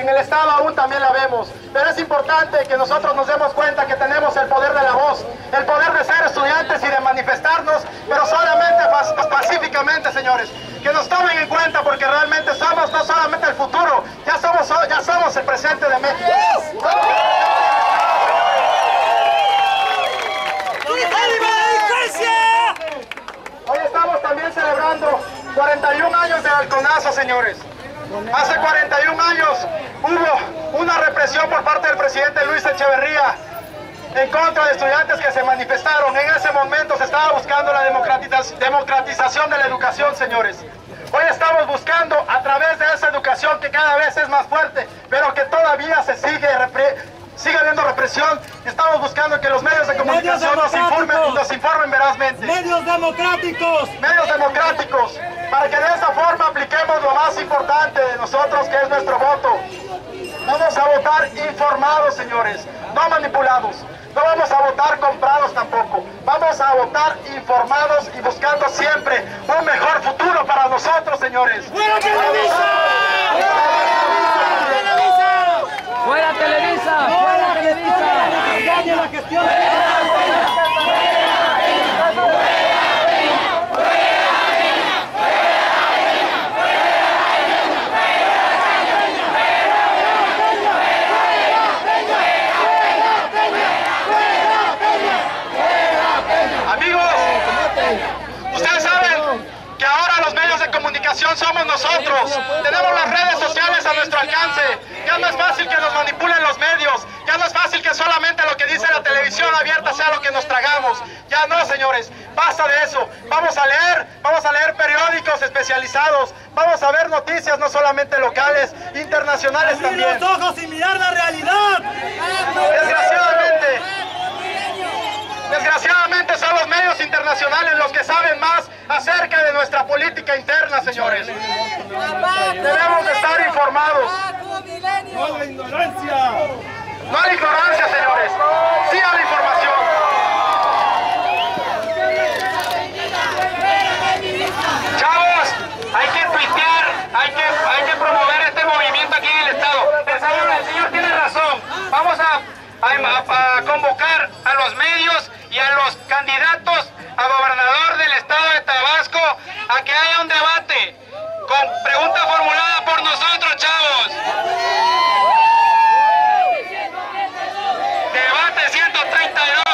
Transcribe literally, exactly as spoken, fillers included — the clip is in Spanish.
en el Estado aún también la vemos. Pero es importante que nosotros nos demos cuenta que tenemos el poder de la voz, el poder de ser estudiantes y de manifestarnos, pero solamente pacíficamente, señores. Que nos tomen en cuenta porque realmente somos no solamente el futuro, ya somos, ya somos el presente de México. Hoy estamos también celebrando cuarenta y un años de halconazo, señores. Hace cuarenta y un años hubo una represión por parte del presidente Luis Echeverría en contra de estudiantes que se manifestaron. En ese momento se estaba buscando la democratización de la educación, señores. Hoy estamos buscando a través de esa educación que cada vez es más fuerte, pero que todavía se sigue sigue habiendo represión. Estamos buscando que los medios de comunicación nos informen, nos informen verazmente. ¡Medios democráticos! Medios democráticos, para que de esa forma apliquemos lo más importante de nosotros, que es nuestro voto. Vamos a votar informados, señores, no manipulados. No vamos a votar comprados tampoco. Vamos a votar informados y buscando siempre un mejor futuro para nosotros, señores. ¡Fuera Televisa! ¡Fuera Televisa! ¡Fuera Televisa! ¡Engañe la gestión! Somos nosotros, tenemos las redes sociales a nuestro alcance. Ya no es fácil que nos manipulen los medios, ya no es fácil que solamente lo que dice la televisión abierta sea lo que nos tragamos. Ya no, señores, basta de eso. Vamos a leer, vamos a leer periódicos especializados, vamos a ver noticias no solamente locales, internacionales también. ¡Abrir los ojos y mirar la realidad! Desgraciadamente, desgraciadamente son los medios internacionales los que saben más acerca de nuestra política interna, señores. Debemos de estar informados. ¡No a la ignorancia! No a la ignorancia, señores. Sí a la información. Chavos, hay que tuitear, hay que, hay que promover este movimiento aquí en el Estado. El señor, el señor tiene razón. Vamos a, a, a convocar a los medios y a los candidatos a gobernador del Estado de Tabasco a que haya un debate con pregunta formulada por nosotros, chavos. Debate ciento treinta y dos.